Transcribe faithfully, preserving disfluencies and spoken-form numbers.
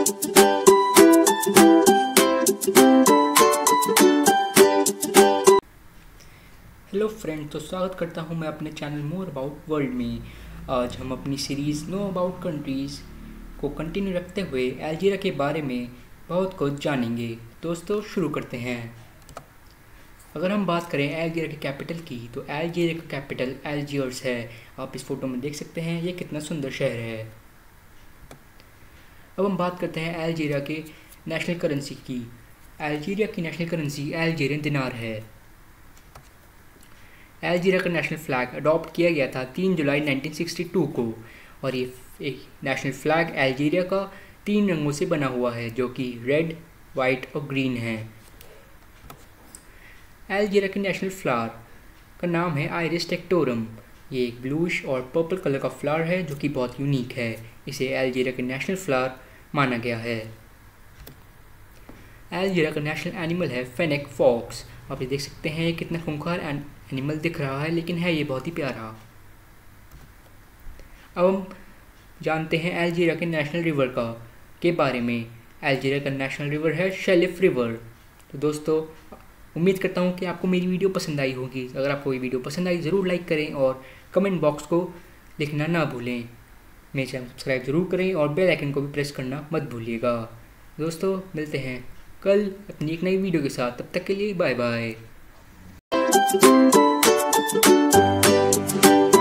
Hello friend, तो स्वागत करता हूं मैं अपने चैनल मोर अबाउट वर्ल्ड में। आज हम अपनी सीरीज़ नो अबाउट कंट्रीज़ को कंटिन्यू रखते हुए अल्जीरिया के बारे में बहुत कुछ जानेंगे। दोस्तों शुरू करते हैं। अगर हम बात करें अल्जीरिया की कैपिटल की, तो अल्जीरिया का कैपिटल अल्जियर्स है। आप इस फोटो में देख सकते हैं ये कितना सुंदर शहर है। अब हम बात करते हैं अल्जीरिया के नेशनल करेंसी की। अल्जीरिया की नेशनल करेंसी अल्जीरियन दिनार है। अल्जीरिया का नेशनल फ्लैग अडॉप्ट किया गया था तीन जुलाई नाइनटीन सिक्सटी टू को, और ये एक नेशनल फ्लैग अल्जीरिया का तीन रंगों से बना हुआ है, जो कि रेड, वाइट और ग्रीन है। अल्जीरिया के नेशनल फ्लावर का नाम है आइरिस टेक्टोरम। ये एक ब्लूइश और पर्पल कलर का फ्लावर है जो कि बहुत यूनिक है। इसे अल्जीरिया के नेशनल फ्लावर माना गया है। अल्जीरिया का नेशनल एनिमल है फेनेक फॉक्स। आप ये देख सकते हैं कितना खूंखार एनिमल दिख रहा है, लेकिन है ये बहुत ही प्यारा। अब हम जानते हैं अल्जीरिया के नेशनल रिवर का के बारे में। अल्जीरिया का नेशनल रिवर है शेलिफ रिवर। तो दोस्तों उम्मीद करता हूँ कि आपको मेरी वीडियो पसंद आई होगी। अगर आपको ये वीडियो पसंद आई ज़रूर लाइक करें और कमेंट बॉक्स को लिखना ना भूलें। मेरे चैनल सब्सक्राइब ज़रूर करें और बेल आइकन को भी प्रेस करना मत भूलिएगा। दोस्तों मिलते हैं कल अपनी एक नई वीडियो के साथ। तब तक के लिए बाय बाय।